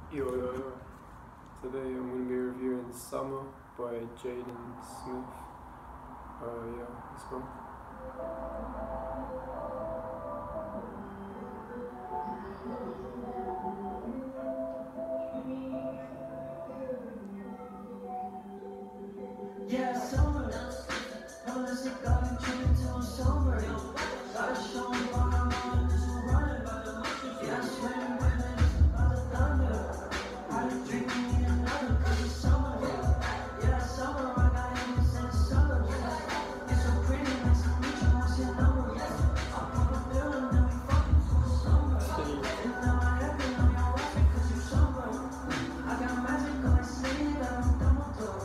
Yo. Today I'm going to be reviewing Summer by Jaden Smith. Yeah, let's go. Yeah, summer. Unless it got me chilling till I'm sober. Gotta show me why I'm on this one running. Yeah, I'm sweating when it's about to thunder. I done drink me need another cause it's summer. Yeah, summer, I got hands in summer. You're so pretty, nice to meet you, what's your number? I'll pop a pill and then we fucking to the summer. And now I happen on your watch because you summer. I got magic on my sleeve that I'm Dumbledore.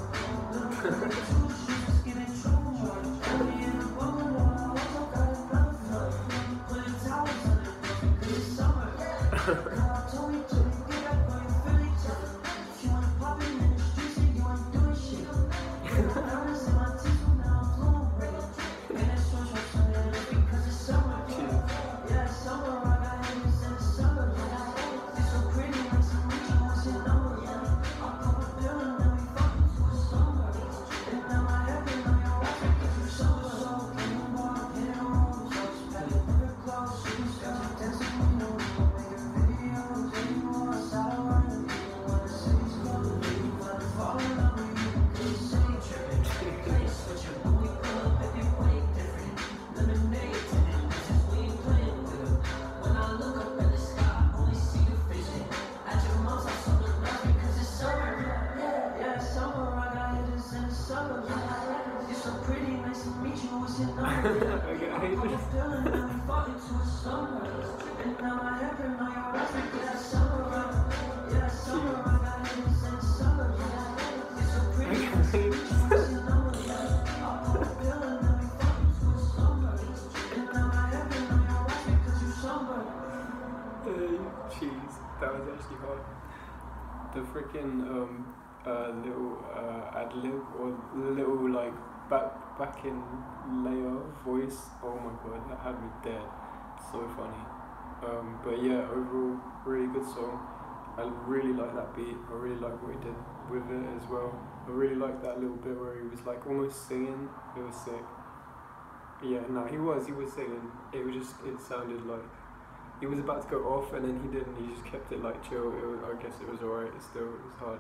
You're so pretty, nice to meet you, what's your number? I hate this. Feeling that we fall into a summer. And now I happen on your eyes because it's summer. Yeah, summer, I got it since summer. You're so pretty, nice to meet you, what's your number? Feeling that we fall into a summer. And now I happen on your eyes because you summer. Jeez, that was actually hard. The freaking little ad-lib or little like back in layer voice, oh my god, that had me dead. So funny. But yeah, overall really good song. I really like that beat. I really like what he did with it as well. I really like that little bit where he was like almost singing. It was sick. Yeah, no, he was singing. It sounded like he was about to go off and then he didn't. He just kept it like chill. I guess it was alright. It was hard.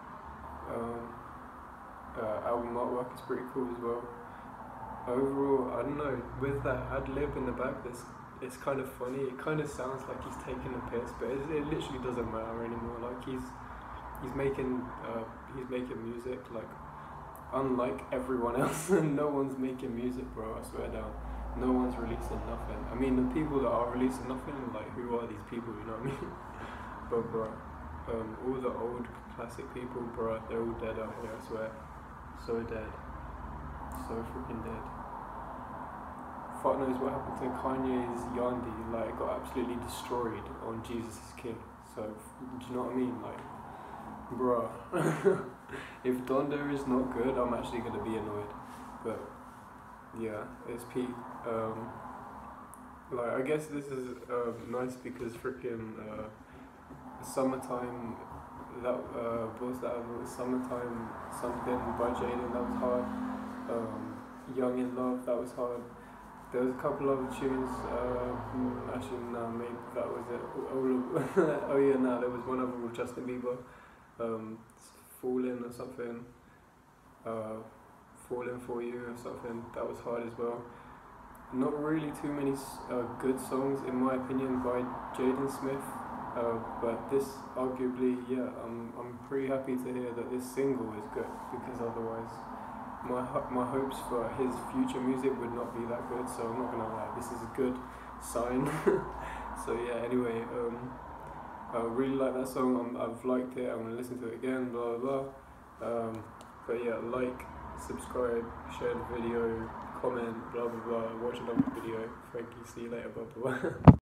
Album artwork is pretty cool as well. Overall, I don't know, with that ad-lib in the back, it's kind of funny. It kind of sounds like he's taking a piss, but it literally doesn't matter anymore. Like he's making music, like unlike everyone else. No one's making music, bro, I swear down. No one's releasing nothing. I mean, the people that are releasing nothing, like, who are these people, you know what I mean? But bro, all the old classic people, bro, they're all dead out here, I swear. So dead. So freaking dead. Fuck knows what happened to Kanye's Yandi. Like, it got absolutely destroyed on Jesus is King. So, do you know what I mean? Like, bro. If Donda is not good, I'm actually gonna be annoyed. But yeah, it's peak. Like, I guess this is nice because freaking Summertime, that what was that? Summertime something by Jaden, that was hard. Young in Love, that was hard. There was a couple other tunes. Actually, no, maybe that was it. Oh yeah, no, there was one other with Justin Bieber. Falling or something. Falling for You or something. That was hard as well. Not really too many good songs in my opinion by Jaden Smith. But this arguably, yeah, I'm pretty happy to hear that this single is good, because otherwise my hopes for his future music would not be that good, so I'm not gonna lie, this is a good sign. So yeah, anyway, I really like that song. I've liked it, I'm gonna listen to it again, blah blah blah. But yeah, like, subscribe, share the video, comment, blah blah blah, watch another video. Thank you, see you later, blah blah blah.